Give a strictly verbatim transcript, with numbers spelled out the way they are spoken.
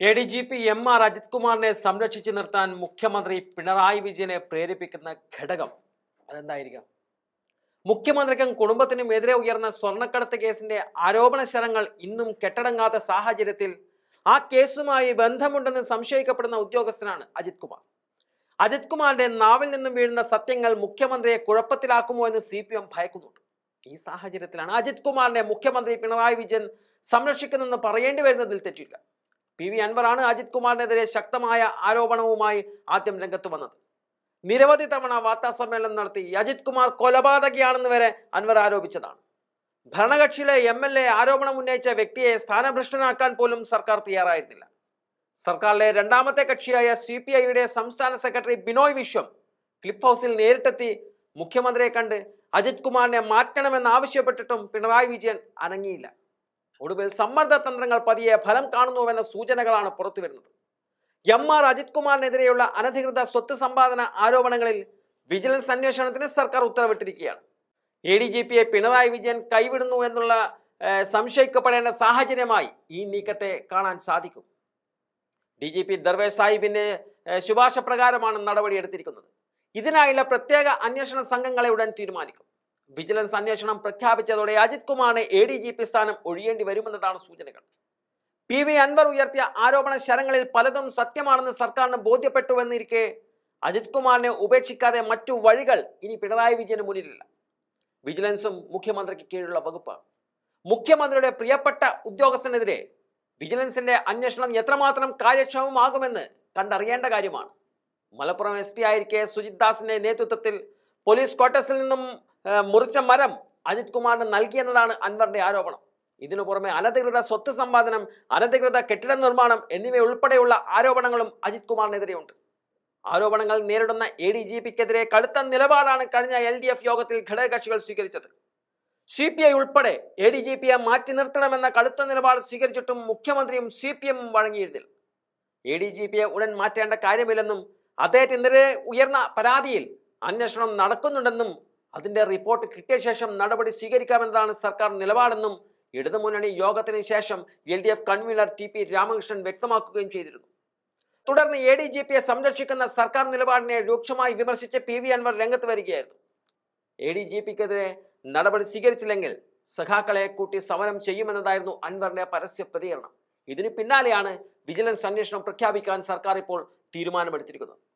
A D G P M R Ajith കുമാറിനെ സംരക്ഷിച്ചു നിർത്താൻ മുഖ്യമന്ത്രി പിണറായി വിജയനെ പ്രേരിപ്പിക്കുന്ന ഘടകം അതെന്തായിരിക്കാം? മുഖ്യമന്ത്രിക്കും കുടുംബത്തിനും എതിരെ ഉയർന്ന സ്വർണ്ണക്കടത്ത് കേസിന്റെ ആരോപണ ശരങ്ങൾ ഇന്നും കെട്ടടങ്ങാത്ത സാഹചര്യത്തിൽ ആ കേസുമായി ബന്ധമുണ്ടെന്ന് സംശയിക്കപ്പെടുന്ന ഉദ്യോഗസ്ഥനാണ് അജിത് കുമാർ. അജിത് കുമാറിന്റെ നാവിൽ നിന്നും വീഴുന്ന സത്യങ്ങൾ മുഖ്യമന്ത്രിയെ കുഴപ്പത്തിലാക്കുമോ എന്ന് സി പി എം ഭയക്കുന്നുണ്ട്. ഈ സാഹചര്യത്തിലാണ് അജിത് കുമാറിനെ മുഖ്യമന്ത്രി പിണറായി വിജയൻ സംരക്ഷിക്കുന്നെന്ന് പറയേണ്ടി വരുന്നതിൽ തെറ്റില്ല. പി വി അൻവറാണ് അജിത് കുമാറിനെതിരെ ശക്തമായ ആരോപണവുമായി ആദ്യം രംഗത്ത് വന്നത്. നിരവധി തവണ വാർത്താ സമ്മേളനം നടത്തി അജിത് കുമാർ കൊലപാതകിയാണെന്ന് വരെ അൻവർ ആരോപിച്ചതാണ്. ഭരണകക്ഷിയിലെ എം എൽ എ ആരോപണം ഉന്നയിച്ച വ്യക്തിയെ സ്ഥാനഭ്രഷ്ടനാക്കാൻ പോലും സർക്കാർ തയ്യാറായിരുന്നില്ല. സർക്കാരിലെ രണ്ടാമത്തെ കക്ഷിയായ സി പി ഐയുടെ സംസ്ഥാന സെക്രട്ടറി ബിനോയ് വിശ്വം ക്ലിഫ് ഹൗസിൽ നേരിട്ടെത്തി മുഖ്യമന്ത്രിയെ കണ്ട് അജിത് കുമാറിനെ മാറ്റണമെന്ന് ആവശ്യപ്പെട്ടിട്ടും പിണറായി വിജയൻ അനങ്ങിയില്ല. ഒടുവിൽ സമ്മർദ്ദ തന്ത്രങ്ങൾ പതിയെ ഫലം കാണുന്നുവെന്ന സൂചനകളാണ് പുറത്തുവരുന്നത്. എം ആർ അജിത് കുമാറിനെതിരെയുള്ള അനധികൃത സ്വത്ത് സമ്പാദന ആരോപണങ്ങളിൽ വിജിലൻസ് അന്വേഷണത്തിന് സർക്കാർ ഉത്തരവിട്ടിരിക്കുകയാണ്. എ ഡി ജി പിയെ പിണറായി വിജയൻ കൈവിടുന്നു എന്നുള്ള സംശയിക്കപ്പെടേണ്ട സാഹചര്യമായി ഈ നീക്കത്തെ കാണാൻ സാധിക്കും. ഡി ജി പി ദർവേഷ് സാഹിബിന്റെ ശുപാർശ പ്രകാരമാണ് നടപടിയെടുത്തിരിക്കുന്നത്. ഇതിനായുള്ള പ്രത്യേക അന്വേഷണ സംഘങ്ങളെ ഉടൻ തീരുമാനിക്കും. വിജിലൻസ് അന്വേഷണം പ്രഖ്യാപിച്ചതോടെ അജിത് കുമാറിന് എ ഡി ജി പി സ്ഥാനം ഒഴിയേണ്ടി വരുമെന്നതാണ് സൂചനകൾ. പി വി അൻവർ ഉയർത്തിയ ആരോപണ ശരങ്ങളിൽ പലതും സത്യമാണെന്ന് സർക്കാരിന് ബോധ്യപ്പെട്ടുവെന്നിരിക്കെ അജിത് കുമാറിനെ ഉപേക്ഷിക്കാതെ മറ്റു വഴികൾ ഇനി പിണറായി വിജയന് മുന്നിലില്ല. വിജിലൻസും മുഖ്യമന്ത്രിക്ക് കീഴിലുള്ള വകുപ്പാണ്. മുഖ്യമന്ത്രിയുടെ പ്രിയപ്പെട്ട ഉദ്യോഗസ്ഥനെതിരെ വിജിലൻസിന്റെ അന്വേഷണം എത്രമാത്രം കാര്യക്ഷമമാകുമെന്ന് കണ്ടറിയേണ്ട കാര്യമാണ്. മലപ്പുറം എസ് പി ആയിരിക്കെ സുജിത് ദാസിന്റെ നേതൃത്വത്തിൽ പോലീസ് ക്വാർട്ടേഴ്സിൽ നിന്നും മുറിച്ച മരം അജിത് കുമാറിന് നൽകിയെന്നതാണ് അൻവറിന്റെ ആരോപണം. ഇതിനു പുറമെ അനധികൃത സ്വത്ത് സമ്പാദനം, അനധികൃത കെട്ടിട നിർമ്മാണം എന്നിവയുൾപ്പെടെയുള്ള ആരോപണങ്ങളും അജിത് കുമാറിനെതിരെയുണ്ട്. ആരോപണങ്ങൾ നേരിടുന്ന എ ഡി ജി പിക്കെതിരെ കടുത്ത നിലപാടാണ് കഴിഞ്ഞ എൽ ഡി എഫ് യോഗത്തിൽ ഘടകകക്ഷികൾ സ്വീകരിച്ചത്. സി പി ഐ ഉൾപ്പെടെ എ ഡി ജി പിയെ മാറ്റി നിർത്തണമെന്ന കടുത്ത നിലപാട് സ്വീകരിച്ചിട്ടും മുഖ്യമന്ത്രിയും സി പി എമ്മും വഴങ്ങിയിരുന്നില്ല. എ ഡി ജി പിയെ ഉടൻ മാറ്റേണ്ട കാര്യമില്ലെന്നും അദ്ദേഹത്തിനെതിരെ ഉയർന്ന പരാതിയിൽ അന്വേഷണം നടക്കുന്നുണ്ടെന്നും അതിന്റെ റിപ്പോർട്ട് കിട്ടിയ ശേഷം നടപടി സ്വീകരിക്കാമെന്നതാണ് സർക്കാർ നിലപാടെന്നും ഇടതുമുന്നണി യോഗത്തിന് ശേഷം L D F convener T P Ramakrishnan വ്യക്തമാക്കുകയും ചെയ്തിരുന്നു. തുടർന്ന് എ ഡി ജി പിയെ സംരക്ഷിക്കുന്ന സർക്കാർ നിലപാടിനെ രൂക്ഷമായി വിമർശിച്ച് പി വി അൻവർ രംഗത്ത് വരികയായിരുന്നു. എ ഡി ജി പിക്കെതിരെ നടപടി സ്വീകരിച്ചില്ലെങ്കിൽ സഖാക്കളെ കൂട്ടി സമരം ചെയ്യുമെന്നതായിരുന്നു അൻവറിന്റെ പരസ്യ പ്രതികരണം. ഇതിന് പിന്നാലെയാണ് വിജിലൻസ് അന്വേഷണം പ്രഖ്യാപിക്കാൻ സർക്കാർ ഇപ്പോൾ തീരുമാനമെടുത്തിരിക്കുന്നത്.